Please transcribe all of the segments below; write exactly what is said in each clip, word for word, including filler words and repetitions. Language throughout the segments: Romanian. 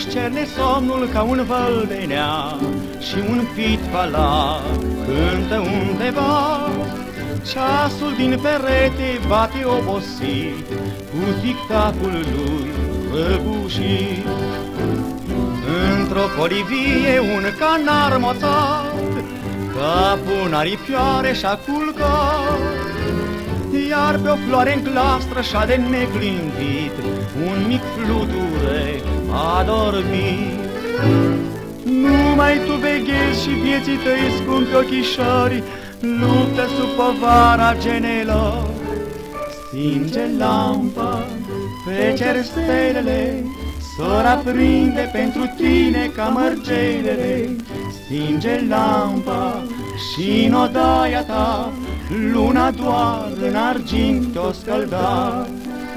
Își cerne somnul ca un vălvenea și un pit palat cântă undeva. Ceasul din perete bate obosit cu tic-tacul lui prăbușit. Într-o colivie un canar moțat, capul în aripioare și-a culcat. Iar pe o floare în glastră și-a de neclintit un mic fluture a dormit. Numai tu veghezi și vieții tăi scumpi ochișori luptă sub povara genelor. Stinge lampa, pe cer stelele s-or aprinde pentru tine ca mărgelele. Stinge lampa și-n odaia ta luna doar în argint o scălda.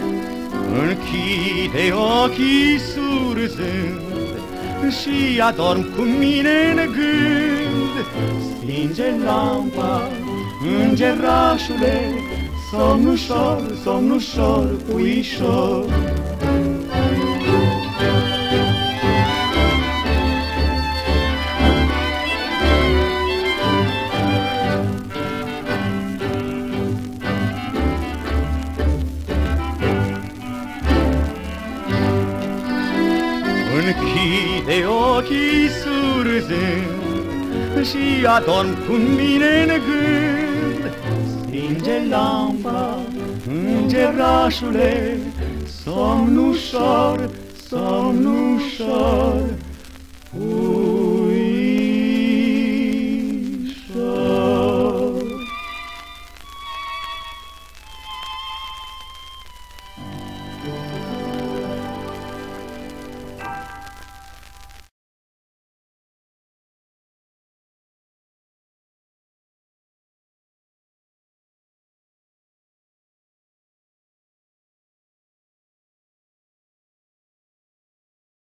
Închide ochii surzând și adorm cu mine în gând. Stinge lampa, îngerașule, somn ușor, somn ușor, puișor. Închide ochii surzând și adorm cu mine în gând. Stinge lampa, îngerașule, somn ușor, somn ușor.